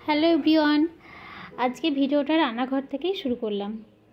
Hello everyone, আজকে ভিডিওটা রান্নাঘর থেকেই শুরু করলাম।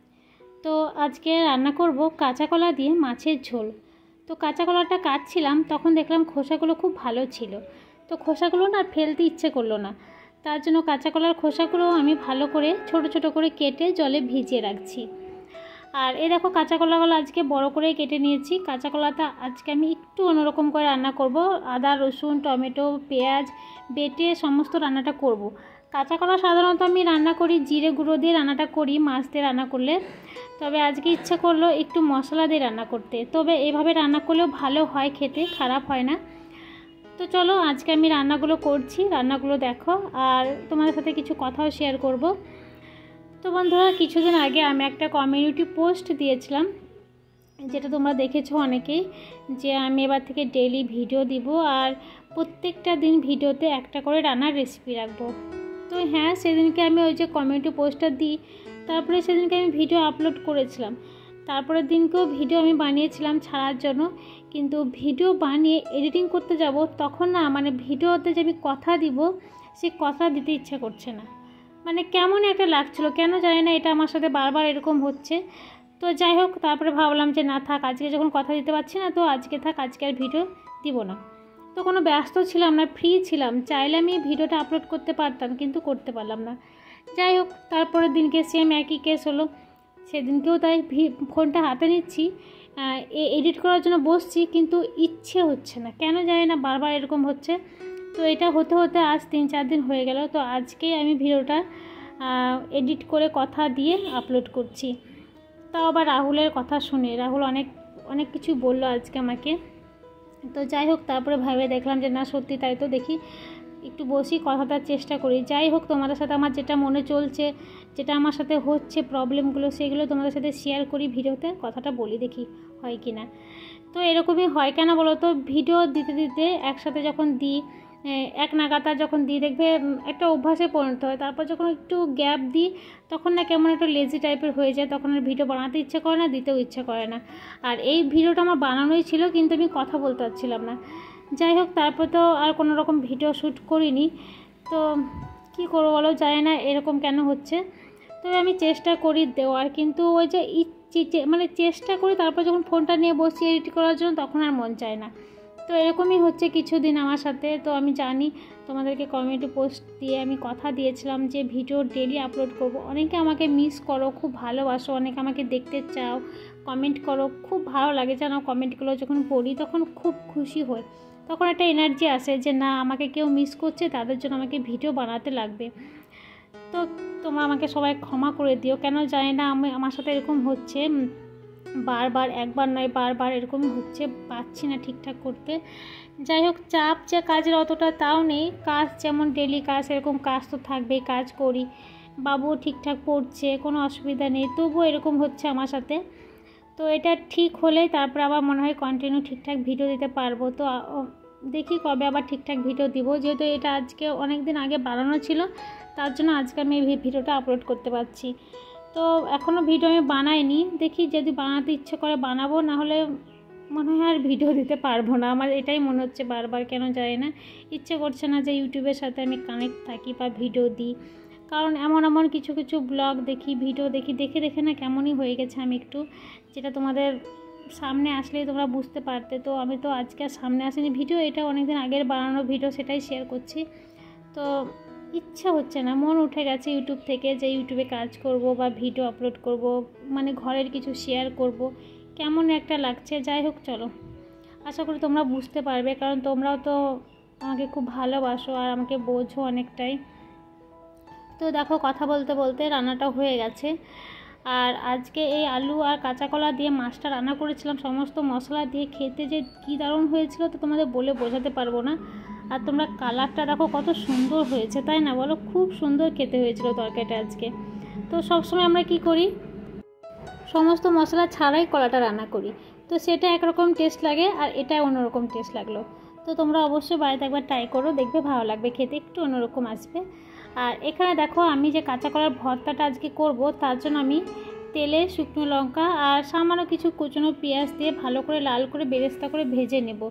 তো আজকে রান্না করব কাঁচা কলা দিয়ে মাছের ঝোল। তো কাঁচা কলাটা কাটছিলাম, তখন দেখলাম খোসাগুলো খুব ভালো ছিল। তো খোসাগুলো না ফেলতে ইচ্ছে করলো না, তার জন্য কাঁচা কলার খোসাগুলো আমি ভালো করে ছোট ছোট করে কেটে জলে ভিজিয়ে রাখছি। আর এই দেখো কাঁচা কলাগুলো আজকে বড় করে কেটে নিয়েছি। কাঁচা কলাটা আজকে আমি একটু অন্যরকম করে রান্না করব। আদা, রসুন, টমেটো, পেঁয়াজ বেটে সমস্ত রান্নাটা করব। কাঁচা কলা সাধারণত আমি রান্না করি জিরে গুঁড়ো দিয়ে রান্নাটা করি মাছ দিয়ে রান্না করলে, তবে আজকে ইচ্ছা করলো একটু মশলা দিয়ে রান্না করতে। তবে এভাবে রান্না করলেও ভালো হয়, খেতে খারাপ হয় না। তো চলো আজকে আমি রান্নাগুলো করছি, রান্নাগুলো দেখো আর তোমাদের সাথে কিছু কথাও শেয়ার করব। তো বন্ধুরা, কিছুদিন আগে আমি একটা কমিউনিটি পোস্ট দিয়েছিলাম, যেটা তোমরা দেখেছো অনেকেই, যে আমি এবার থেকে ডেইলি ভিডিও দিব আর প্রত্যেকটা দিন ভিডিওতে একটা করে রান্নার রেসিপি রাখবো। তো হ্যাঁ, সেদিনকে আমি ওই যে কমিউনিটি পোস্টটা দিই, তারপরে সেদিনকে আমি ভিডিও আপলোড করেছিলাম। তারপরের দিনকেও ভিডিও আমি বানিয়েছিলাম ছাড়ার জন্য, কিন্তু ভিডিও বানিয়ে এডিটিং করতে যাব তখন না ভিডিওতে যে আমি কথা দিব সেই কথা দিতে ইচ্ছা করছে না। কেমন একটা লাগছিলো, কেন জানি না, এটা আমার সাথে বারবার এরকম হচ্ছে। তো যাই হোক, তারপরে ভাবলাম যে না থাক, আজকে যখন কথা দিতে পারছি না তো আজকে থাক, আজকে আর ভিডিও দিব না। তো কোনো ব্যস্ত ছিলাম না, ফ্রি ছিলাম, চাইলে আমি ভিডিওটা আপলোড করতে পারতাম কিন্তু করতে পারলাম না। যাই হোক, তারপরের দিনকে সেম একই কেস হলো। সেদিনকেও তাই ফোনটা হাতে নিচ্ছি, এডিট করার জন্য বসছি, কিন্তু ইচ্ছে হচ্ছে না, কেন জানি না, বারবার এরকম হচ্ছে। তো এটা হতে হতে আজ 3-4 দিন হয়ে গেল। তো আজকেই আমি ভিডিওটা এডিট করে কথা দিয়ে আপলোড করছি। তাও আবার রাহুলের কথা শুনে, রাহুল অনেক কিছু বললো আজকে আমাকে। তো যাই হোক, তারপরে ভেবে দেখলাম যে না সত্যি তাই, তো দেখি একটু বসি, কথাটার চেষ্টা করি। যাই হোক, তোমাদের সাথে আমার যেটা মনে চলছে, যেটা আমার সাথে হচ্ছে প্রবলেমগুলো, সেগুলো তোমাদের সাথে শেয়ার করি, ভিডিওতে কথাটা বলি, দেখি হয় কি না। তো এরকমই হয় কেন বলো তো, ভিডিও দিতে দিতে একসাথে যখন দিই, এক নাগাতার যখন দিই, দেখবে একটা অভ্যাসে পরিণত হয়। তারপর যখন একটু গ্যাপ দিই তখন না কেমন একটা লেজি টাইপের হয়ে যায়, তখন আর ভিডিও বানাতে ইচ্ছে করে না, দিতেও ইচ্ছে করে না। আর এই ভিডিওটা আমার বানানোই ছিল, কিন্তু আমি কথা বলতে পারছিলাম না। যাই হোক, তারপর তো আর কোনো রকম ভিডিও শ্যুট করিনি। তো কী করবো বলো, জানি না এরকম কেন হচ্ছে। তবে আমি চেষ্টা করি দেওয়ার, কিন্তু ওই যে চেষ্টা করি, তারপর যখন ফোনটা নিয়ে বসি এডিট করার জন্য তখন আর মন চায় না। তো এরকমই হচ্ছে কিছুদিন আমার সাথে। তো আমি জানি তোমাদেরকে কমিউনিটি পোস্ট দিয়ে আমি কথা দিয়েছিলাম যে ভিডিও ডেলি আপলোড করব। অনেকে আমাকে মিস করো, খুব ভালোবাসো, অনেকে আমাকে দেখতে চাও, কমেন্ট করো, খুব ভালো লাগে জানো। কমেন্টগুলো যখন পড়ি তখন খুব খুশি হই, তখন একটা এনার্জি আসে যে না, আমাকে কেউ মিস করছে, তাদের জন্য আমাকে ভিডিও বানাতে লাগবে। তো তোমরা আমাকে সবাই ক্ষমা করে দিও, কেন জানি না আমার সাথে এরকম হচ্ছে, বারবার, একবার নয় বারবার এরকমই হচ্ছে, পাচ্ছি না ঠিকঠাক করতে। যাই হোক, চাপ যে কাজের অতটা তাও নেই, কাজ যেমন ডেলি কাজ এরকম কাজ তো থাকবেই, কাজ করি, বাবুও ঠিকঠাক পড়ছে, কোনো অসুবিধা নেই, তবুও এরকম হচ্ছে আমার সাথে। তো এটা ঠিক হলেই তারপর আবার মনে হয় কন্টিনিউ ঠিকঠাক ভিডিও দিতে পারবো। তো দেখি কবে আবার ঠিকঠাক ভিডিও দিব, যেহেতু এটা আজকে অনেক দিন আগে বানানো ছিল, তার জন্য আজকে আমি এই ভিডিওটা আপলোড করতে পারছি। তো এখনও ভিডিও আমি বানাইনি, দেখি যদি বানাতে ইচ্ছে করে বানাবো, না হলে মনে হয় আর ভিডিও দিতে পারবো না। আমার এটাই মনে হচ্ছে বারবার, কেন জানি না, ইচ্ছে করছে না যে ইউটিউবের সাথে আমি কানেক্ট থাকি বা ভিডিও দিই। কারণ এমন কিছু ব্লগ দেখি, ভিডিও দেখি, দেখে না কেমনই হয়ে গেছে আমি একটু, যেটা তোমাদের সামনে আসলেই তোমরা বুঝতে পারতে। তো আমি তো আজকে আর সামনে আসিনি ভিডিও, এটা অনেকদিন আগের বানানো ভিডিও, সেটাই শেয়ার করছি। তো ইচ্ছা হচ্ছে না, মন উঠে গেছে ইউটিউব থেকে যে ইউটিউবে কাজ করব বা ভিডিও আপলোড করব, ঘরের কিছু শেয়ার করব, কেমন একটা লাগছে। যাই হোক, চলো, আশা করি তোমরা বুঝতে পারবে, কারণ তোমরাও তো আমাকে খুব ভালোবাসো আর আমাকে বোঝো অনেকটাই। তো দেখো, কথা বলতে বলতে রান্নাটা হয়ে গেছে। আর আজকে এই আলু আর কাঁচা কলা দিয়ে মাছটা রান্না করেছিলাম সমস্ত মশলা দিয়ে, খেতে যে কী দারুণ হয়েছিল তো তোমাদের বলে বোঝাতে পারবো না। আর তোমরা কালারটা দেখো কত সুন্দর হয়েছে, তাই না বলো? খুব সুন্দর খেতে হয়েছিল তরকারিটা আজকে। তো সবসময় আমরা কি করি, সমস্ত মশলা ছাড়াই কলাটা রান্না করি, তো সেটা একরকম টেস্ট লাগে আর এটা অন্যরকম টেস্ট লাগলো। তো তোমরা অবশ্যই বাড়িতে একবার ট্রাই করো, দেখবে ভালো লাগবে, খেতে একটু অন্যরকম আসবে। আর এখানে দেখো, আমি যে কাঁচা কলার ভর্তাটা আজকে করব, তার জন্য আমি তেলে শুকনো লঙ্কা আর সামান্য কিছু কুচনো পেঁয়াজ দিয়ে ভালো করে লাল করে বেরেস্তা করে ভেজে নেব।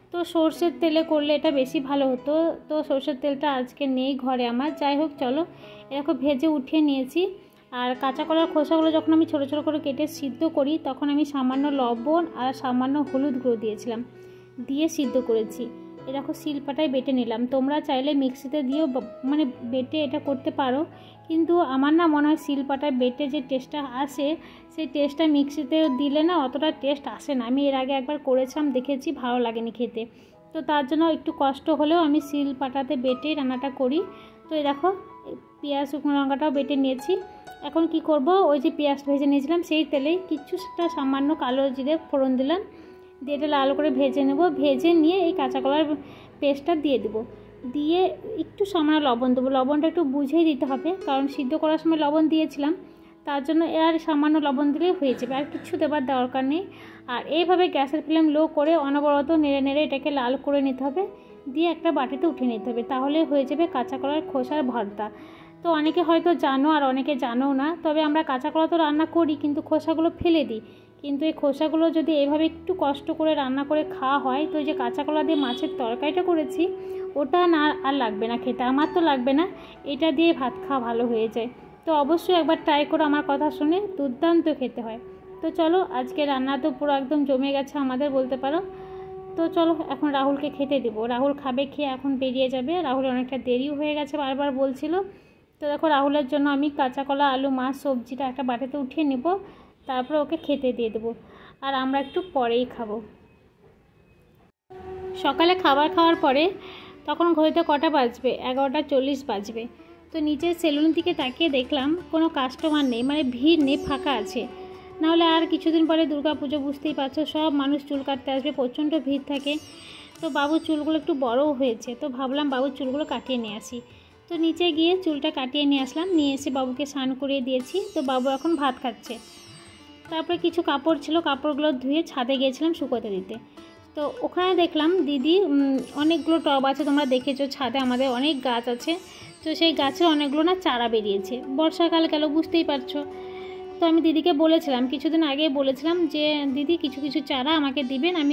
তো সর্ষের তেলে করলে এটা বেশি ভালো হতো। তো সর্ষের তেলটা আজকে নেই ঘরে আমার। যাই হোক চলো, এরকম ভেজে উঠিয়ে নিয়েছি। আর কাঁচা কলার খোসাগুলো যখন আমি ছোটো ছোটো করে কেটে সিদ্ধ করি, তখন আমি সামান্য লবণ আর সামান্য হলুদ গুঁড়ো দিয়েছিলাম, দিয়ে সিদ্ধ করেছি। এরকম শিলপাটায় বেটে নিলাম। তোমরা চাইলে মিক্সিতে দিয়েও মানে বেটে এটা করতে পারো, কিন্তু আমার না মনে হয় শিলপাটায় বেটে যে টেস্টটা আসে, সেই টেস্টটা মিক্সিতে দিলে না অতটা টেস্ট আসে না। আমি এর আগে একবার করেছিলাম, দেখেছি, ভালো লাগেনি খেতে। তো তার জন্য একটু কষ্ট হলেও আমি শিলপাটাতে বেটে রান্নাটা করি। তো এই দেখো, পেঁয়াজ শুকনো লঙ্কাটাও বেটে নিয়েছি। এখন কি করব, ওই যে পেঁয়াজ ভেজে নিয়েছিলাম সেই তেলেই কিছুটা সামান্য কালো জিরে ফোড়ন দিলাম, দিয়ে এটা লাল করে ভেজে নেব। ভেজে নিয়ে এই কাঁচা কলার পেস্টটা দিয়ে দেবো, দিয়ে একটু সামান্য লবণ দেবো। লবণটা একটু বুঝেই দিতে হবে, কারণ সিদ্ধ করার সময় লবণ দিয়েছিলাম, তার জন্য আর সামান্য লবণ দিলেই হয়ে যাবে, আর কিছু দেবার দরকার নেই। আর এইভাবে গ্যাসের ফ্লেম লো করে অনবরত নেড়ে নেড়ে এটাকে লাল করে নিতে হবে, দিয়ে একটা বাটিতে উঠিয়ে নিতে হবে, তাহলে হয়ে যাবে কাঁচা কলার খোসার ভর্তা। তো অনেকে হয়তো জানো আর অনেকে জানো না, তবে আমরা কাঁচা কলা তো রান্না করি কিন্তু খোসাগুলো ফেলে দিই। কিন্তু এই খোসাগুলো যদি এইভাবে একটু কষ্ট করে রান্না করে খাওয়া হয়, তো এই যে কাঁচা কলা দিয়ে মাছের তরকারিটা করেছি, ওটা না আর লাগবে না খেতে, আমার তো লাগবে না, এটা দিয়ে ভাত খাওয়া ভালো হয়ে যায়। তো অবশ্যই একবার ট্রাই করো, আমার কথা শুনে দুর্দান্ত খেতে হয়। তো চলো, আজকে রান্না তো পুরো একদম জমে গেছে আমাদের বলতে পারো। তো চলো এখন রাহুলকে খেতে দেবো, রাহুল খাবে, খেয়ে এখন বেরিয়ে যাবে। রাহুলের অনেকটা দেরিও হয়ে গেছে, বারবার বলছিল। তো দেখো, রাহুলের জন্য আমি কাঁচা কলা, আলু, মাছ, সবজিটা একটা বাটিতে উঠিয়ে নেব, তারপর ওকে খেতে দিয়ে দেবো, আর আমরা একটু পরেই খাবো। সকালে খাবার খাওয়ার পরে তখন ঘড়িতে কটা বাজবে, 11:40 বাজবে। তো নিচের সেলুন দিকে তাকিয়ে দেখলাম কোনো কাস্টমার নেই, মানে ভিড় নেই, ফাঁকা আছে। নাহলে আর কিছুদিন পরে দুর্গাপুজো, বুঝতেই পারছো, সব মানুষ চুল কাটতে আসবে, প্রচণ্ড ভিড় থাকে। তো বাবুর চুলগুলো একটু বড়ও হয়েছে, তো ভাবলাম বাবুর চুলগুলো কাটিয়ে নিয়ে আসি। তো নিচে গিয়ে চুলটা কাটিয়ে নিয়ে আসলাম, নিয়ে এসে বাবুকে স্নান করিয়ে দিয়েছি। তো বাবু এখন ভাত খাচ্ছে। তারপরে কিছু কাপড় ছিল, কাপড়গুলো ধুয়ে ছাদে গিয়েছিলাম শুকোতে দিতে। তো ওখানে দেখলাম দিদি অনেকগুলো টব আছে, তোমরা দেখেছো ছাদে আমাদের অনেক গাছ আছে। তো সেই গাছের অনেকগুলো না চারা বেরিয়েছে, বর্ষাকাল গেল বুঝতেই পারছো। তো আমি দিদিকে বলেছিলাম, কিছুদিন আগে বলেছিলাম যে দিদি কিছু কিছু চারা আমাকে দিবেন, আমি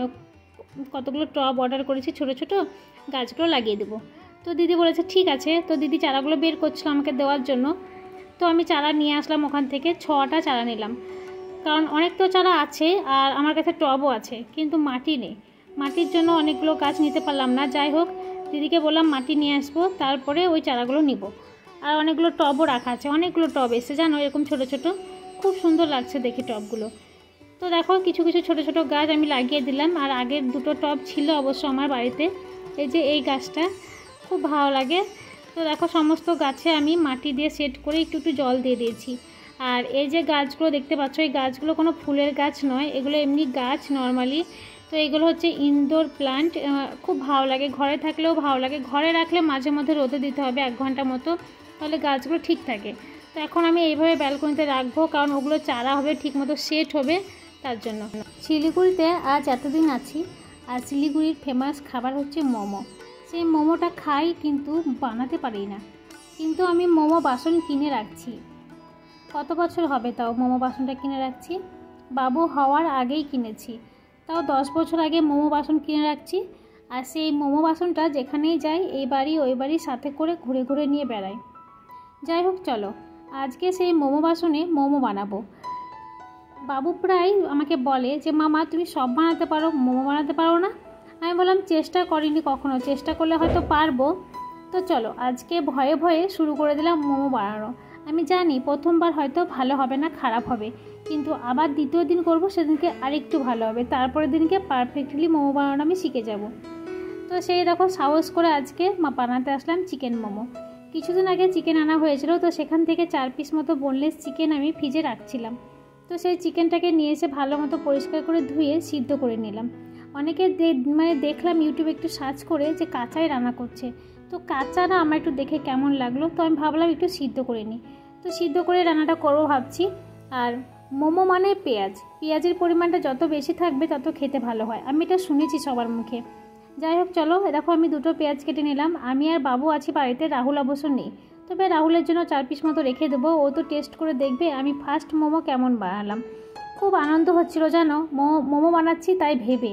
কতগুলো টব অর্ডার করেছি, ছোট ছোট গাছগুলো লাগিয়ে দেবো। তো দিদি বলেছে ঠিক আছে। তো দিদি চারাগুলো বের করছিল আমাকে দেওয়ার জন্য। তো আমি চারা নিয়ে আসলাম, ওখান থেকে 6টা চারা নিলাম, কারণ অনেক তো চারা আছে আর আমার কাছে টবও আছে, কিন্তু মাটি নেই। মাটির জন্য অনেকগুলো গাছ নিতে পারলাম না। যাই হোক, দিদিকে বললাম মাটি নিয়ে আসবো, তারপরে ওই চারাগুলো নিব। আর অনেকগুলো টবও রাখা আছে, অনেকগুলো টব এসে জানো, এরকম ছোট ছোট, খুব সুন্দর লাগছে দেখি টবগুলো। তো দেখো, কিছু কিছু ছোট ছোট গাছ আমি লাগিয়ে দিলাম। আর আগের দুটো টব ছিল অবশ্য আমার বাড়িতে, এই যে এই গাছটা খুব ভালো লাগে। তো দেখো, সমস্ত গাছে আমি মাটি দিয়ে সেট করে একটু একটু জল দিয়ে দিয়েছি। আর এই যে গাছগুলো দেখতে পাচ্ছ, এই গাছগুলো কোনো ফুলের গাছ নয়, এগুলো এমনি গাছ নর্মালি। তো এগুলো হচ্ছে ইনডোর প্লান্ট, খুব ভালো লাগে, ঘরে থাকলেও ভালো লাগে, ঘরে রাখলে মাঝে মধ্যে রোদে দিতে হবে 1 ঘন্টা মতো, তাহলে গাছগুলো ঠিক থাকে। তো এখন আমি এইভাবে ব্যালকনিতে রাখবো, কারণ ওগুলো চারা হবে, ঠিকমতো সেট হবে, তার জন্য। শিলিগুড়িতে আজ এতদিন আছি, আর শিলিগুড়ির ফেমাস খাবার হচ্ছে মোমো। সেই মোমোটা খাই কিন্তু বানাতে পারি না, কিন্তু আমি মোমো বাসন কিনে রাখছি। কত বছর হবে তাও মোমো বাসনটা কিনে রাখছি, বাবু হওয়ার আগেই কিনেছি, তাও 10 বছর আগে মোমো বাসন কিনে রাখছি। আর সেই মোমো বাসনটা যেখানেই যাই, এই বাড়ি ওই বাড়ির সাথে করে ঘুরে ঘুরে নিয়ে বেড়াই। যাই হোক চলো, আজকে সেই মোমো বাসনে মোমো বানাবো। বাবু প্রায় আমাকে বলে যে মামা তুমি সব বানাতে পারো, মোমো বানাতে পারো না। আমি বললাম চেষ্টা করিনি কখনো, চেষ্টা করলে হয়তো পারবো। তো চলো, আজকে ভয়ে ভয়ে শুরু করে দিলাম মোমো বানানো। আমি জানি প্রথমবার হয়তো ভালো হবে না, খারাপ হবে, কিন্তু আবার দ্বিতীয় দিন করব, সেদিনকে আরেকটু ভালো হবে, তারপরের দিনকে পারফেক্টলি মোমো বানানো আমি শিখে যাব। তো সেই দেখো, সাহস করে আজকে বানাতে আসলাম চিকেন মোমো। কিছুদিন আগে চিকেন আনা হয়েছিল, তো সেখান থেকে 4 পিস মতো বোনলেস চিকেন আমি ফ্রিজে রাখছিলাম। তো সেই চিকেনটাকে নিয়ে এসে ভালো মতো পরিষ্কার করে ধুয়ে সিদ্ধ করে নিলাম। অনেকে দেখলাম ইউটিউবে একটু সার্চ করে যে কাঁচাই রান্না করছে, তো কাঁচা না আমার একটু দেখে কেমন লাগলো, তো আমি ভাবলাম একটু সিদ্ধ করে নিই। তো সিদ্ধ করে রান্নাটা করবো ভাবছি। আর মোমো মানে পেঁয়াজের পরিমাণটা যত বেশি থাকবে তত খেতে ভালো হয়, আমি এটা শুনেছি সবার মুখে। যাই হোক চলো, দেখো আমি 2টো পেঁয়াজ কেটে নিলাম। আমি আর বাবু আছি বাড়িতে, রাহুল অবশ্য নেই, তবে রাহুলের জন্য 4 পিস মতো রেখে দেবো, ও তো টেস্ট করে দেখবে আমি ফার্স্ট মোমো কেমন বানালাম। খুব আনন্দ হচ্ছিল জানো, মোমো বানাচ্ছি তাই ভেবে,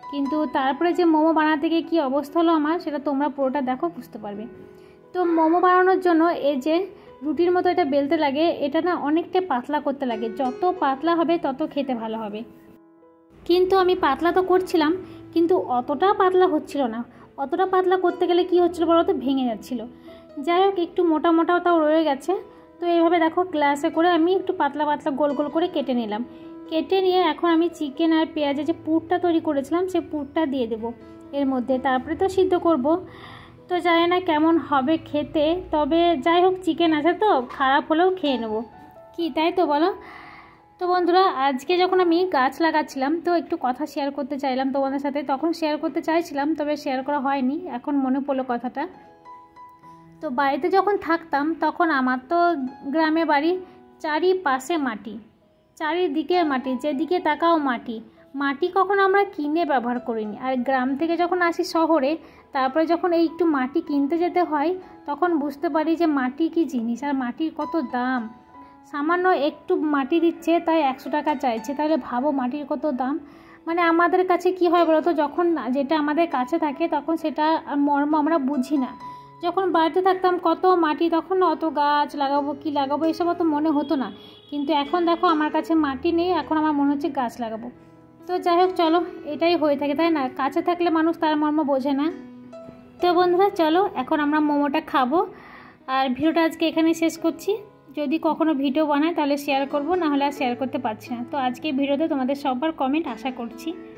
কিন্তু তারপরে যে মোমো বানাতে গিয়ে কী অবস্থা হলো আমার, সেটা তোমরা পুরোটা দেখো, বুঝতে পারবে। তো মোমো বানানোর জন্য এই যে রুটির মতো এটা বেলতে লাগে, এটা না অনেকটা পাতলা করতে লাগে, যত পাতলা হবে তত খেতে ভালো হবে। কিন্তু আমি পাতলা তো করছিলাম, কিন্তু অতটা পাতলা হচ্ছিল না। অতটা পাতলা করতে গেলে কি হচ্ছিল বলো তো, ভেঙে যাচ্ছিল। যাই হোক, একটু মোটা মোটাও তাও রয়ে গেছে। তো এইভাবে দেখো গ্লাসে করে আমি একটু পাতলা পাতলা গোল গোল করে কেটে নিলাম। কেটে নিয়ে এখন আমি চিকেন আর পেঁয়াজের যে পুরটা তৈরি করেছিলাম সেই পুরটা দিয়ে দেবো এর মধ্যে, তারপরে তো সিদ্ধ করব। তো জানি না কেমন হবে খেতে, তবে যাই হোক চিকেন আছে তো, খারাপ হলেও খেয়ে নেবো, কি তাই তো বলো। তো বন্ধুরা, আজকে যখন আমি গাছ লাগাচ্ছিলাম তো একটু কথা শেয়ার করতে চাইলাম তোমাদের সাথে। তখন শেয়ার করতে চাইছিলাম, তবে শেয়ার করা হয়নি, এখন মনে পড়লো কথাটা। তো বাড়িতে যখন থাকতাম তখন আমার তো গ্রামে বাড়ি, চারিপাশে মাটি, চারিদিকে মাটি, যেদিকে তাকাও মাটি। মাটি কখন আমরা কিনে ব্যবহার করিনি। আর গ্রাম থেকে যখন আসি শহরে, তারপরে যখন এই একটু মাটি কিনতে যেতে হয়, তখন বুঝতে পারি যে মাটি কী জিনিস আর মাটির কত দাম। সামান্য একটু মাটি দিচ্ছে তাই 100 টাকা চাইছে, তাহলে ভাবো মাটির কত দাম। মানে আমাদের কাছে কি হয় বলো তো, যখন যেটা আমাদের কাছে থাকে তখন সেটা মর্ম আমরা বুঝি না। যখন বাড়িতে থাকতাম কত মাটি, তখন অত গাছ লাগাবো কি লাগাবো এসব অত মনে হতো না। কিন্তু এখন দেখো আমার কাছে মাটি নেই, এখন আমার মনে হচ্ছে গাছ লাগাবো। তো যাই হোক চলো, এটাই হয়ে থাকে তাই না, কাছে থাকলে মানুষ তার মর্ম বোঝে না। তো বন্ধুরা চলো এখন আমরা মোমোটা খাবো। আর ভিডিওটা আজকে এখানে শেষ করছি। যদি কখনো ভিডিও বানাই তাহলে শেয়ার করব, না হলে আর শেয়ার করতে পারছি না। তো আজকে ভিডিওতে তোমাদের সবার কমেন্ট আশা করছি।